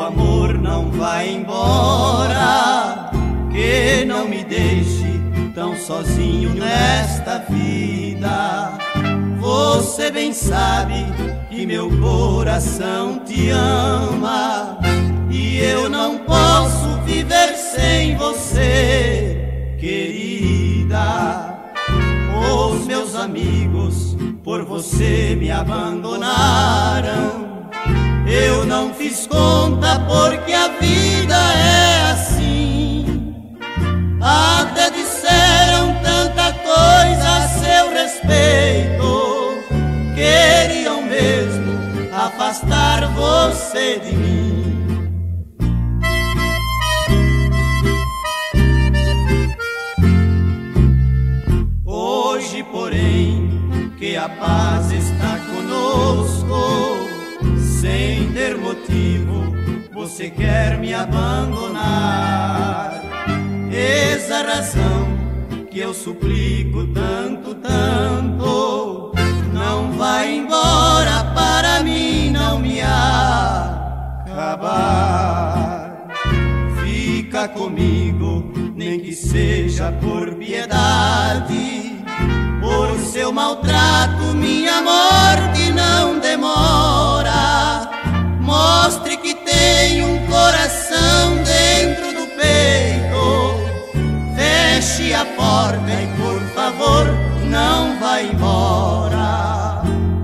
amor não vai embora, que não me deixe tão sozinho nesta vida. Você bem sabe que meu coração te ama, e eu não posso viver sem você, querida. Os meus amigos por você me abandonaram. Eu não fiz conta porque a vida é assim. Até disseram tanta coisa a seu respeito, queriam mesmo afastar você de mim. Hoje, porém, que a paz está conosco, sem ter motivo, você quer me abandonar. Eis a razão que eu suplico tanto, tanto. Não vai embora para mim não me acabar. Fica comigo, nem que seja por piedade. Por seu maltrato minha morte não demora. Mostre que tem um coração dentro do peito. Feche a porta e por favor não vá embora.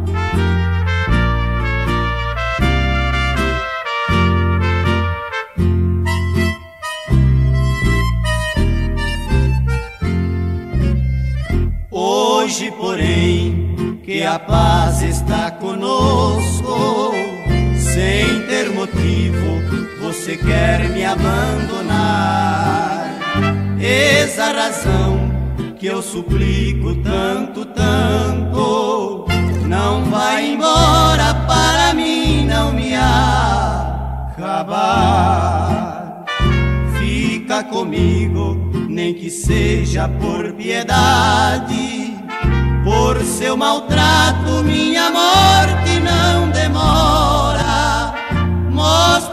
Hoje, porém, que a paz está conosco, sem ter motivo, você quer me abandonar. Eis a razão que eu suplico tanto, tanto. Não vai embora para mim não me acabar. Fica comigo, nem que seja por piedade. Por seu maltrato minha morte não demora. Mostra